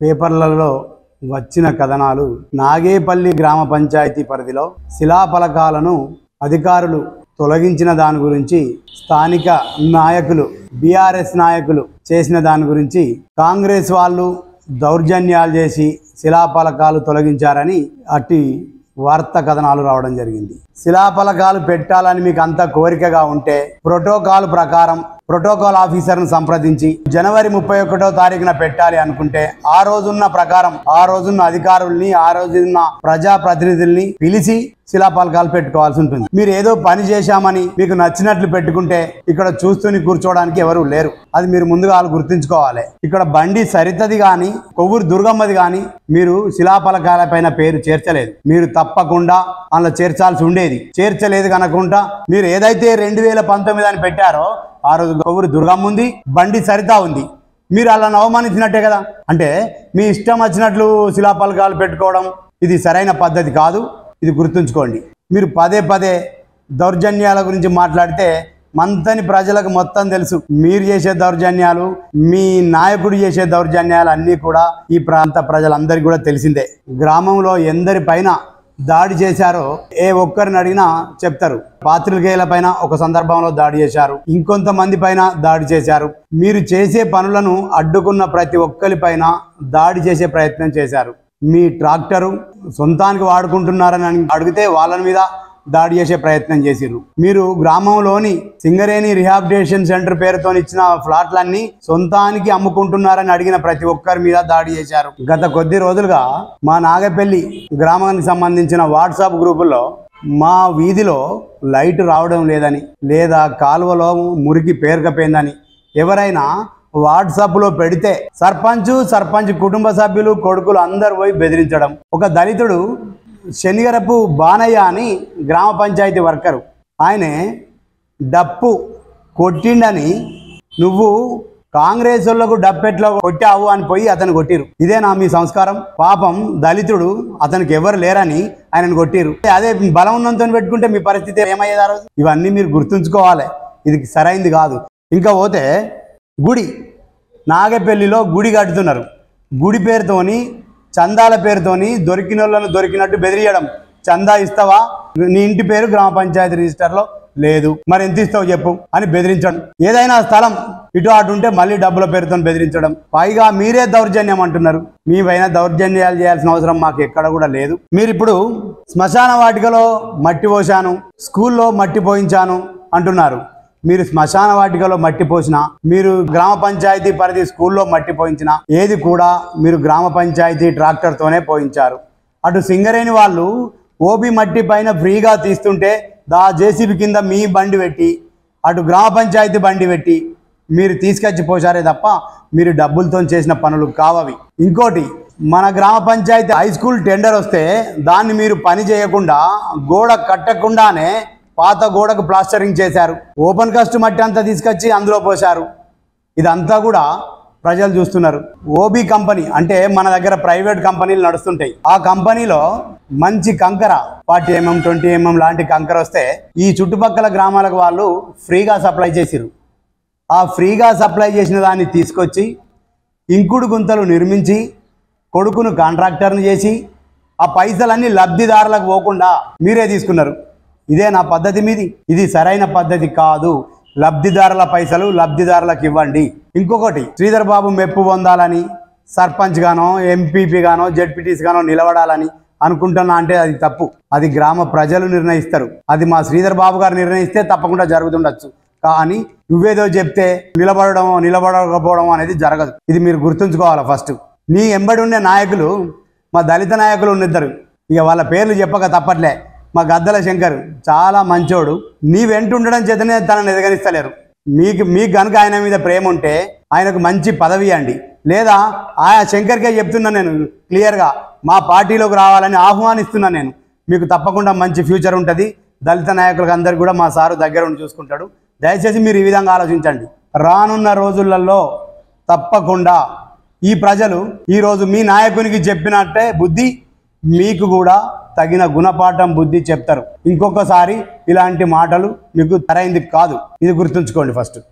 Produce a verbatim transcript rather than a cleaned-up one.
పేపర్లలో వచ్చిన కథనాలు నాగేపల్లి గ్రామ పంచాయతీ పరిధిలో శిలాఫలకాలను అధికారులు తొలగించిన దాని గురించి స్థానిక నాయకులు బీఆర్ఎస్ నాయకులు చేసిన దాని గురించి కాంగ్రెస్ వాళ్ళు దౌర్జన్యాలు చేసి శిలాఫలకాలు తొలగించారని అట్టి వార్త కథనాలు రావడం జరిగింది. శిలాఫలకాలు పెట్టాలని మీకు అంత కోరికగా ఉంటే ప్రోటోకాల్ ప్రకారం ప్రోటోకాల్ ఆఫీసర్ను సంప్రదించి జనవరి ముప్పై ఒకటో తారీఖున పెట్టాలి అనుకుంటే ఆ రోజున్న ప్రకారం ఆ రోజున్న అధికారుల్ని ఆ రోజున్న ప్రజా ప్రతినిధుల్ని పిలిచి శిలాఫలకాలు పెట్టుకోవాల్సి ఉంటుంది. మీరు ఏదో పని చేశామని మీకు నచ్చినట్లు పెట్టుకుంటే ఇక్కడ చూస్తూని కూర్చోవడానికి ఎవరు లేరు. అది మీరు ముందుగా గుర్తుంచుకోవాలి. ఇక్కడ బండి సరితది కానీ కొవ్వూరు దుర్గమ్మది కానీ మీరు శిలాఫలకాల పైన పేరు చేర్చలేదు. మీరు తప్పకుండా అందులో చేర్చాల్సి ఉండేది. చేర్చలేదు కనుకుంటా మీరు ఏదైతే రెండు వేల పంతొమ్మిది అని పెట్టారో ఆ రోజు కొవ్వూరు దుర్గమ్మ ఉంది, బండి సరిత ఉంది. మీరు అలా అవమానించినట్టే కదా. అంటే మీ ఇష్టం వచ్చినట్లు శిలాఫలకాలు పెట్టుకోవడం ఇది సరైన పద్ధతి కాదు. ఇది గుర్తుంచుకోండి. మీరు పదే పదే దౌర్జన్యాల గురించి మాట్లాడితే మంతని ప్రజలకు మొత్తం తెలుసు. మీరు చేసే దౌర్జన్యాలు, మీ నాయకుడు చేసే దౌర్జన్యాలు అన్నీ కూడా ఈ ప్రాంత ప్రజలందరికీ కూడా తెలిసిందే. గ్రామంలో ఎందరి పైన దాడి చేశారో ఏ ఒక్కరిని అడిగినా చెప్తారు. పాత్రికేయుల పైన ఒక సందర్భంలో దాడి చేశారు, ఇంకొంతమంది పైన దాడి చేశారు. మీరు చేసే పనులను అడ్డుకున్న ప్రతి ఒక్కరి పైన దాడి చేసే ప్రయత్నం చేశారు. మీ ట్రాక్టరు సొంతానికి వాడుకుంటున్నారని అడిగితే వాళ్ళ మీద దాడి చేసే ప్రయత్నం చేసిర్రు. మీరు గ్రామంలోని సింగరేణి రిహాబిలిటేషన్ సెంటర్ పేరుతో ఇచ్చిన ఫ్లాట్లన్నీ సొంతానికి అమ్ముకుంటున్నారని అడిగిన ప్రతి ఒక్కరి మీద దాడి చేశారు. గత కొద్ది రోజులుగా మా నాగపల్లి గ్రామానికి సంబంధించిన వాట్సాప్ గ్రూపుల్లో మా వీధిలో లైట్ రావడం లేదని లేదా కాలువలో మురికి పేరుకపోయిందని ఎవరైనా వాట్సాప్లో పెడితే సర్పంచ్ సర్పంచ్ కుటుంబ సభ్యులు కొడుకులు అందరు పోయి బెదిరించడం. ఒక దళితుడు శనిగరపు బానయ్య అని గ్రామ పంచాయతీ వర్కరు, ఆయనే డప్పు కొట్టిండని నువ్వు కాంగ్రెస్ వాళ్ళకు డప్పెట్లో కొట్టావు అని పోయి అతను కొట్టిరు. ఇదేనా మీ సంస్కారం? పాపం దళితుడు, అతనికి ఎవరు లేరని ఆయనను కొట్టిరు. అదే బలం ఉన్నంతో పెట్టుకుంటే మీ పరిస్థితి ఏమయ్యేది ఆ రోజు? ఇవన్నీ మీరు గుర్తుంచుకోవాలి. ఇది సరైంది కాదు. ఇంకా పోతే గుడి, నాగపల్లిలో గుడి కడుతున్నారు. గుడి పేరుతోని చందాల పేరుతోని దొరికిన వాళ్ళను దొరికినట్టు బెదిరియడం. చందా ఇస్తావా? నీ ఇంటి పేరు గ్రామ పంచాయతీ రిజిస్టర్లో లేదు, మరి ఎంత ఇస్తావు చెప్పు అని బెదిరించడం. ఏదైనా స్థలం ఇటు అటు ఉంటే మళ్ళీ డబ్బుల పేరుతో బెదిరించడం. పైగా మీరే దౌర్జన్యం అంటున్నారు. మీ పైన దౌర్జన్యాలు చేయాల్సిన అవసరం మాకు ఎక్కడ కూడా లేదు. మీరు ఇప్పుడు శ్మశాన వాటికలో మట్టి పోసాను, స్కూల్లో మట్టి పోయించాను అంటున్నారు. మీరు శ్మశాన వాటికలో మట్టి పోసినా, మీరు గ్రామ పంచాయతీ పరిధి స్కూల్లో మట్టి పోయించినా ఏది కూడా మీరు గ్రామ పంచాయతీ ట్రాక్టర్తోనే పోయించారు. అటు సింగరేణి వాళ్ళు ఓబీ మట్టి పైన ఫ్రీగా తీస్తుంటే దా జేసీబీ కింద మీ బండి పెట్టి అటు గ్రామ పంచాయతీ బండి పెట్టి మీరు తీసుకొచ్చి పోసారే తప్ప మీరు డబ్బులతో చేసిన పనులు కావవి. ఇంకోటి, మన గ్రామ పంచాయతీ హై స్కూల్ టెండర్ వస్తే దాన్ని మీరు పని చేయకుండా గోడ కట్టకుండానే పాత గోడకు ప్లాస్టరింగ్ చేశారు. ఓపెన్ కాస్ట్ మట్టి అంతా తీసుకొచ్చి అందులో పోశారు. ఇదంతా కూడా ప్రజలు చూస్తున్నారు. ఓబీ కంపెనీ అంటే మన దగ్గర ప్రైవేట్ కంపెనీలు నడుస్తుంటాయి. ఆ కంపెనీలో మంచి కంకర ఫార్టీ ఎంఎం ట్వంటీ ఎంఎం లాంటి కంకర వస్తే ఈ చుట్టుపక్కల గ్రామాలకు వాళ్ళు ఫ్రీగా సప్లై చేసిరు. ఆ ఫ్రీగా సప్లై చేసిన దాన్ని తీసుకొచ్చి ఇంకుడు గుంతలు నిర్మించి కొడుకును కాంట్రాక్టర్ని చేసి ఆ పైసలన్నీ లబ్ధిదారులకు పోకుండా మీరే తీసుకున్నారు. ఇదే నా పద్ధతి మీది? ఇది సరైన పద్ధతి కాదు. లబ్ధిదారుల పైసలు లబ్ధిదారులకు ఇవ్వండి. ఇంకొకటి, శ్రీధర్ బాబు మెప్పు పొందాలని సర్పంచ్ గానో ఎంపీపీ గానో జెడ్పీటీసీ గానో నిలబడాలని అనుకుంటున్నా అంటే అది తప్పు. అది గ్రామ ప్రజలు నిర్ణయిస్తారు. అది మా శ్రీధర్ బాబు గారు నిర్ణయిస్తే తప్పకుండా జరుగుతుండొచ్చు. కానీ నువ్వేదో చెప్తే నిలబడడం నిలబడకపోవడం అనేది జరగదు. ఇది మీరు గుర్తుంచుకోవాలి. ఫస్ట్ నీ ఎంబడి ఉండే నాయకులు మా దళిత నాయకులు ఉన్నిద్దరు, ఇక వాళ్ళ పేర్లు చెప్పక తప్పట్లే. మా గద్దల శంకర్ చాలా మంచోడు. నీ వెంట ఉండడం చేతనే తనని ఎదగనిస్తలేరు. మీకు మీకు కనుక ఆయన మీద ప్రేమ ఉంటే ఆయనకు మంచి పదవి ఇవ్వండి. లేదా ఆయా శంకర్కే చెప్తున్నాను నేను క్లియర్గా, మా పార్టీలోకి రావాలని ఆహ్వానిస్తున్నాను నేను. మీకు తప్పకుండా మంచి ఫ్యూచర్ ఉంటుంది. దళిత నాయకులకు అందరికీ కూడా మా సారు దగ్గర ఉండి చూసుకుంటాడు. దయచేసి మీరు ఈ విధంగా ఆలోచించండి. రానున్న రోజులలో తప్పకుండా ఈ ప్రజలు ఈరోజు మీ నాయకునికి చెప్పినట్టే బుద్ధి మీకు కూడా తగిన గుణపాఠం బుద్ధి చెప్తారు. ఇంకొకసారి ఇలాంటి మాటలు మీకు సరైంది కాదు. ఇది గుర్తుంచుకోండి ఫస్ట్.